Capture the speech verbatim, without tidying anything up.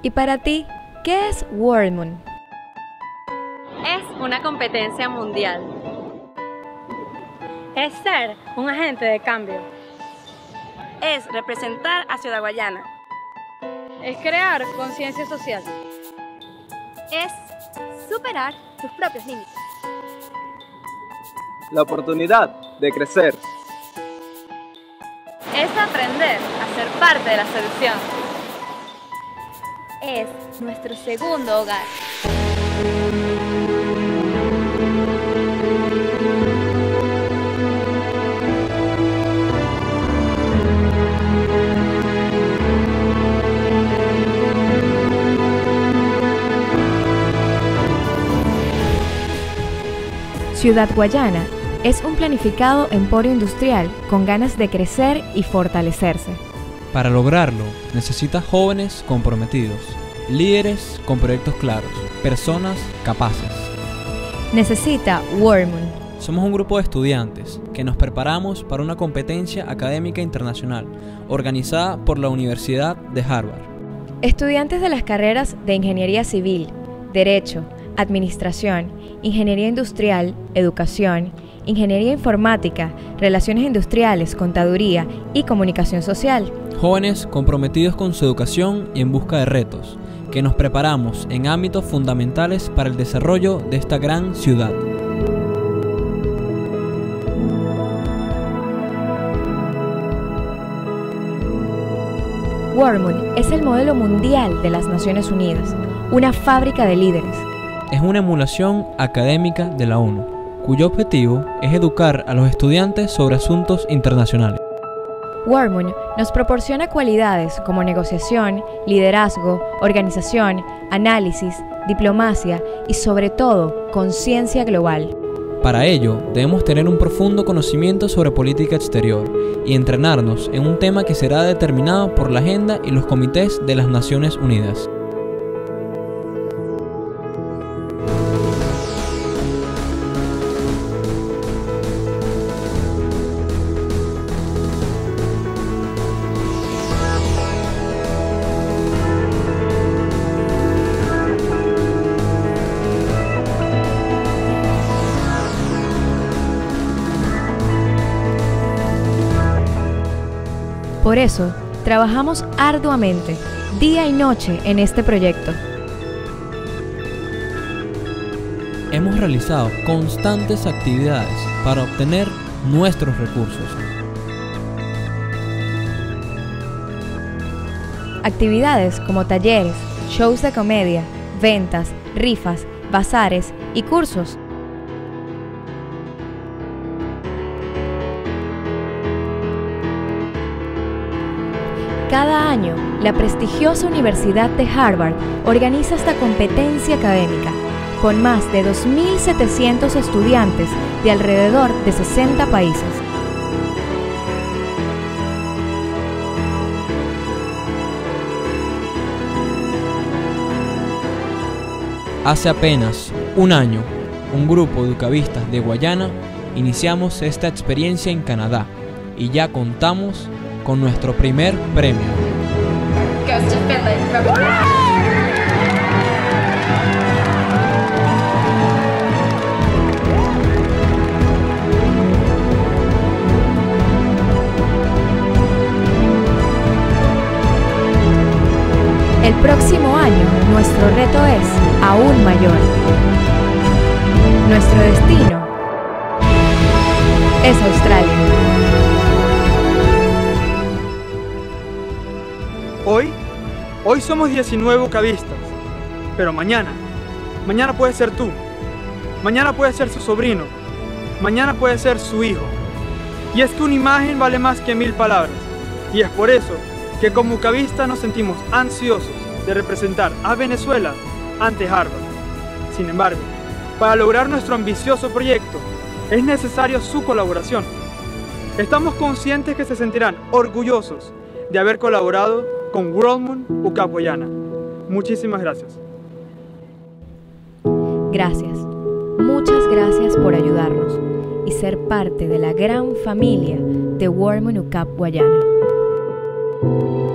Y para ti, ¿qué es World Moon? Es una competencia mundial. Es ser un agente de cambio. Es representar a Ciudad Guayana. Es crear conciencia social. Es superar tus propios límites. La oportunidad de crecer. Es aprender a ser parte de la solución. Es nuestro segundo hogar. Ciudad Guayana es un planificado emporio industrial con ganas de crecer y fortalecerse. Para lograrlo, necesita jóvenes comprometidos, líderes con proyectos claros, personas capaces. Necesita World Moon. Somos un grupo de estudiantes que nos preparamos para una competencia académica internacional organizada por la Universidad de Harvard. Estudiantes de las carreras de Ingeniería Civil, Derecho, Administración, Ingeniería Industrial, Educación, Ingeniería Informática, Relaciones Industriales, Contaduría y Comunicación Social. Jóvenes comprometidos con su educación y en busca de retos, que nos preparamos en ámbitos fundamentales para el desarrollo de esta gran ciudad. World Moon es el modelo mundial de las Naciones Unidas, una fábrica de líderes. Es una emulación académica de la ONU, cuyo objetivo es educar a los estudiantes sobre asuntos internacionales. World Moon nos proporciona cualidades como negociación, liderazgo, organización, análisis, diplomacia y sobre todo, conciencia global. Para ello, debemos tener un profundo conocimiento sobre política exterior y entrenarnos en un tema que será determinado por la agenda y los comités de las Naciones Unidas. Por eso, trabajamos arduamente, día y noche en este proyecto. Hemos realizado constantes actividades para obtener nuestros recursos. Actividades como talleres, shows de comedia, ventas, rifas, bazares y cursos. Cada año, la prestigiosa Universidad de Harvard organiza esta competencia académica, con más de dos mil setecientos estudiantes de alrededor de sesenta países. Hace apenas un año, un grupo de educavistas de Guayana iniciamos esta experiencia en Canadá y ya contamos con nuestro primer premio. El próximo año, nuestro reto es aún mayor. Nuestro destino es Australia. Hoy, hoy somos diecinueve ucavistas, pero mañana, mañana puede ser tú, mañana puede ser su sobrino, mañana puede ser su hijo. Y es que una imagen vale más que mil palabras, y es por eso que como ucavistas nos sentimos ansiosos de representar a Venezuela ante Harvard. Sin embargo, para lograr nuestro ambicioso proyecto, es necesario su colaboración. Estamos conscientes que se sentirán orgullosos de haber colaborado con World Moon U C A P Guayana. Muchísimas gracias. Gracias. Muchas gracias por ayudarnos y ser parte de la gran familia de World Moon U C A P Guayana.